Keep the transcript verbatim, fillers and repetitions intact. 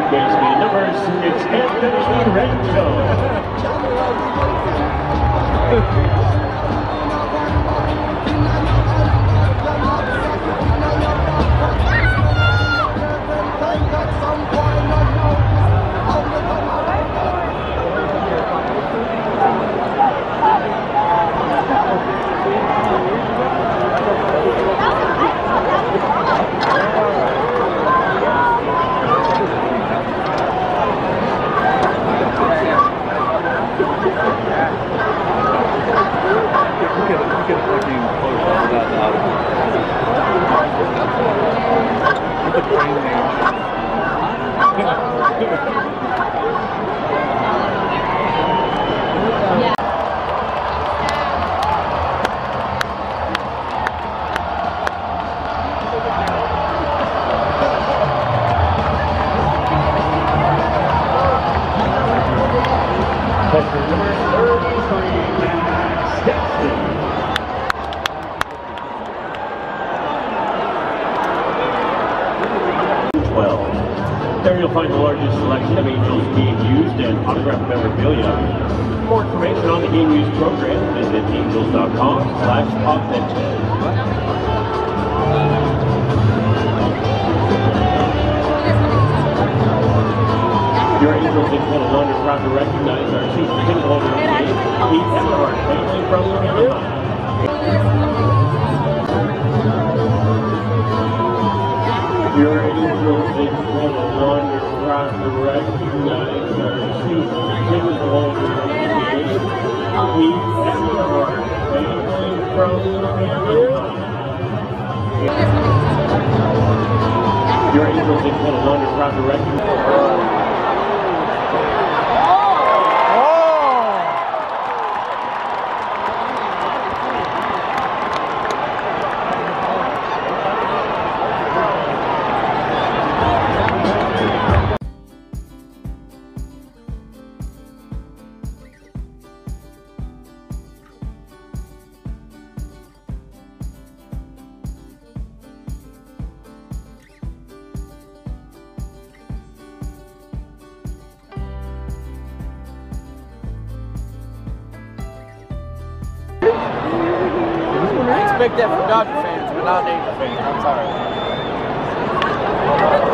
baseman numbers, it's Anthony Renzo. There you'll find the largest selection of Angels game used and autographed memorabilia. For more information on the game used program, visit angels dot com slash authentic. Your Angels in Penelon are proud to recognize our chief pin holder of the game, Keith Everhart, family from Anaheim. Your Angels in Penelon are proud to recognize our chief pin holder of the game, Keith Everhart, family from Anaheim. Your Angels in Penelon are proud to recognize. I expect that from Dodger fans, but not Angel fans. I'm sorry.